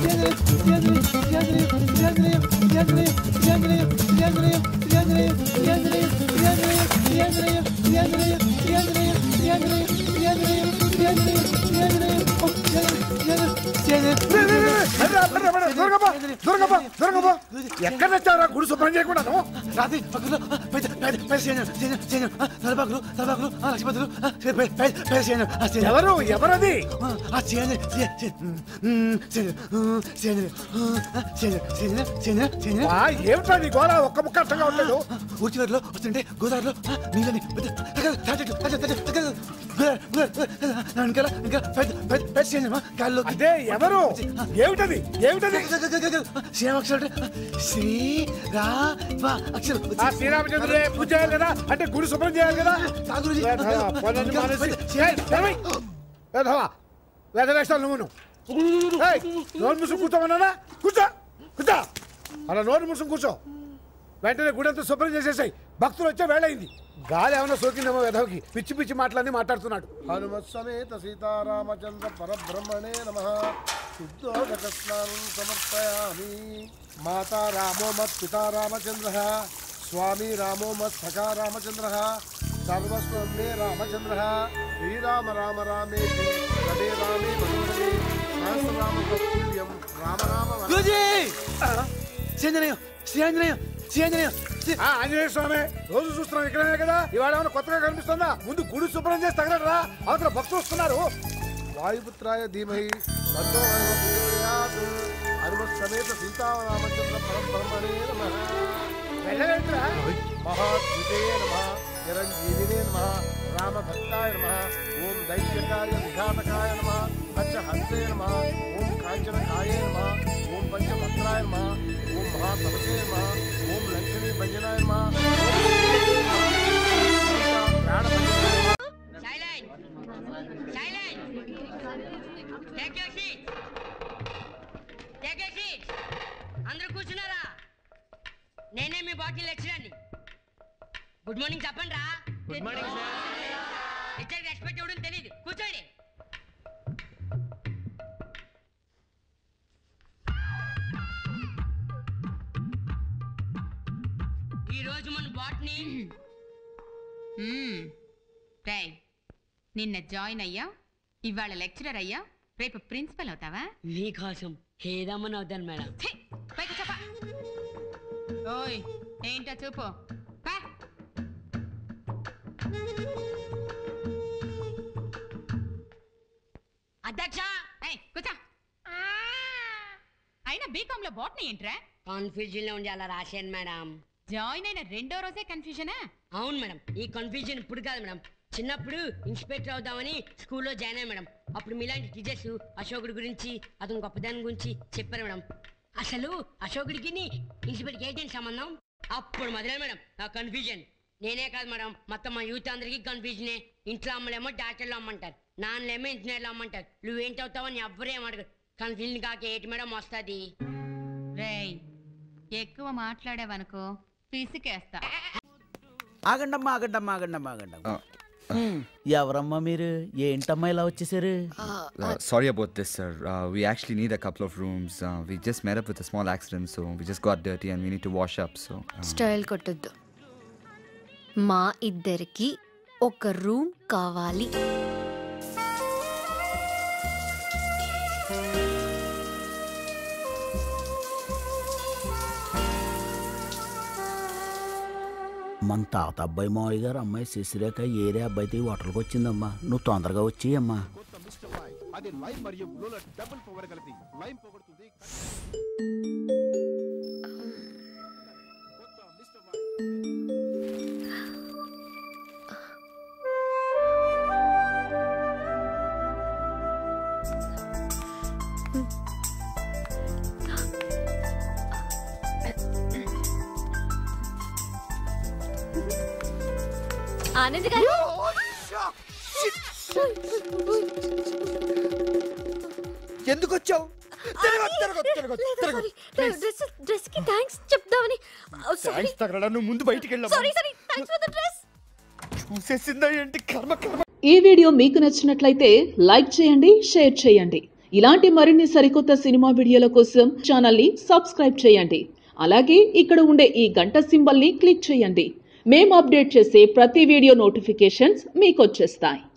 ఎక్కడ వచ్చావురా గుడి శుభ్రం చేయకుండా రాత్రి పక్కలో లక్ష్మీపతులు ఎవరు ఎవరది ఏమిటా నీ గోళ ఒక్క ముక్క అర్థంగా ఉండలేదు ఊర్చివారిలో వస్తుంటే గోదావరిలో నీళ్ళని కాళ్ళు అదే ఎవరు ఏమిటది ఏమిటది శ్రీరామక్షరం శ్రీ రా అక్షరం శ్రీరామచంద్రుడే పూజ చేయాలి కదా అంటే గుడి శుభ్రం చేయాలి కదా వేదవేస్తాను నువ్వు నోరు ముసుగు కూర్చోమన్నా కూర్చో కూర్చో అలా నోరు ముసుగు కూర్చో వెంటనే గుడి అంతా శుభ్రం చేసేసాయి భక్తులు వచ్చే వేళయింది గాలి ఏమైనా సోకిందేమో వెధవకి పిచ్చి పిచ్చి మాటలన్నీ మాట్లాడుతున్నాడు హనుమత్సమేత సీతారామచంద్ర పరబ్రహ్మణే నమః శుద్ధోదక స్నానం సమర్పయామి మాతా రామో మత్ పితా రామచంద్రః స్వామి రామో మత్ సఖా రామచంద్రః సర్వస్వం మే రామచంద్రః శ్రీరామ రామ రామేతి రమే రామే మనోరమే సహస్రనామ తత్తుల్యం రామనామ ఆంజనేయ స్వామి రోజు చూస్తున్నాం ఇక్కడనే కదా ఇవాళ ఏమైనా కొత్తగా కనిపిస్తుందా ముందు గుడి శుభ్రం చేసి తగలరా అవతల భక్తులు వస్తున్నారు వాయుపుత్రాయ ధీమహి తన్నో ప్రచోదయాత్ హనుమత్సమేత సీతారామచంద్ర పరబ్రహ్మణే నమః వెళ్ళవేంట్రా మహాద్భుతే నమః చిరంజీవినే నమః రామభక్తాయ నమః ఓం దైత్యకాయ విఘాతకాయ నమః పంచహంసే నమః ఓం కాంచనకాయే నమః ఓం పంచభద్రాయ నమః ఓం మహాతపసే నమః ఓం లంకనీ భంజనాయ నమః అందరూ కూర్చున్నారా? నేనే మీ బాటిల్ లెక్చరర్ని. గుడ్ మార్నింగ్ చెప్పండి రా. Good morning sir. Lecture respect ఇవ్వడం తెలీదు. కూర్చోండి. ఈ రోజు మన బాట్ని నిన్న జాయిన్ అయ్యా, ఇవాళ లెక్చరర్ అయ్యా, రేపు ప్రిన్సిపల్ అవుతావా? మీకోసం ఏదమ్మని అవుతాను మేడం. ఓయ్ ఏంటో చూపు. అధ్యక్ష కూర్చో. అయినా బీకామ్ లో బాట్నీ ఏంట్రా? కన్ఫ్యూజన్ లో ఉండి అలా రాశాను మేడం. జాయిన్ అయిన రెండో రోజే కన్ఫ్యూజనా? అవును మేడం. ఈ కన్ఫ్యూజన్ ఇప్పుడు కాదు మేడం. చిన్నప్పుడు ఇన్స్పెక్టర్ అవుదామని స్కూల్లో జాయిన్ అయ్యాను మేడం. అప్పుడు మీలాంటి టీచర్స్ అశోకుడి గురించి అతని గొప్పదాని గురించి చెప్పారు మేడం. అసలు అశోకుడికి ఇన్స్పెక్టర్కి ఏంటంటే సంబంధం? అప్పుడు మొదలైన మేడం ఆ కన్ఫ్యూజన్. నేనే కాదు మేడం, మొత్తం మా యూత్ అందరికీ కన్ఫ్యూజనే. ఇంట్లో అమ్మలేమో డాక్టర్లు అమ్మంటారు, నాన్నలేమో ఇంజనీర్లు అమ్మంటారు. నువ్వేంటి అవుతావని ఎవ్వరేం అడగరు. కన్ఫ్యూజన్ కాక ఏంటి మేడం వస్తుంది. రేయ్ ఎక్కువ మాట్లాడేవనుకో పిసికేస్తా. ఆగండమ్మా ఆగండమ్మా ఆగండమ్మా ఆగండమ్మా. ఎవరమ్మా మీరు? ఏంటమ్మా ఇలా వచ్చేసారు? Sorry about this, sir. We actually need a couple of rooms. We just met up with a small accident, so we just got dirty and we need to wash up. So style కొట్టొద్దు. మా ఇద్దరికి ఒక room కావాలి. మన తాత అబ్బాయి మావయ్య గారు అమ్మాయి శశిరేఖ ఏరే అబ్బాయితో హోటల్కి వచ్చిందమ్మా. నువ్వు తొందరగా వచ్చేయమ్మా. అది లైమ్ మరియు బ్లూల డబుల్ పవర్ కలిపి లైమ్ పొగడుతుంది. ఆనంద్ గారు ఎందుకు వచ్చావు? డ్రెస్ కి థాంక్స్ చెప్దామని. సారీ నువ్వు ముందు బయటికి వెళ్ళావు. Sorry thanks for the dress. చూసేసిందా ఏంటి కర్మ కర్మ. ఈ వీడియో మీకు నచ్చినట్లయితే లైక్ చేయండి, షేర్ చేయండి. ఇలాంటి మరిన్ని సరికొత్త సినిమా వీడియోల కోసం ఛానల్ని సబ్స్క్రైబ్ చేయండి. అలాగే ఇక్కడ ఉండే ఈ గంట సింబల్ని క్లిక్ చేయండి. మేము అప్డేట్ చేసే ప్రతి వీడియో నోటిఫికేషన్స్ మీకు వచ్చేస్తాయి.